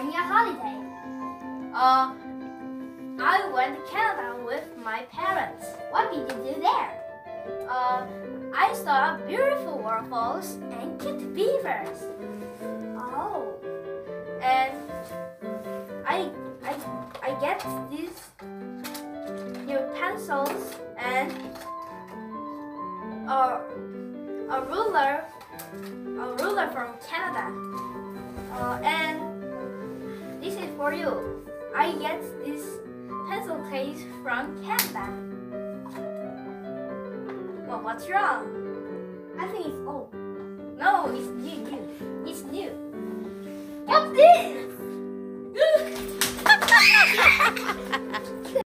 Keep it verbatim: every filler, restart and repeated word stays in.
during your holiday? Uh, I went to Canada with my parents. What did you do there? Uh, I saw beautiful waterfalls and cute beavers. Oh, And I, I, I get these new pencils and a, a ruler, a ruler from Canada. Uh, and this is for you. I get this pencil case from Canada. Well, what's wrong? I think it's old. No, it's new, new. It's new. What's this?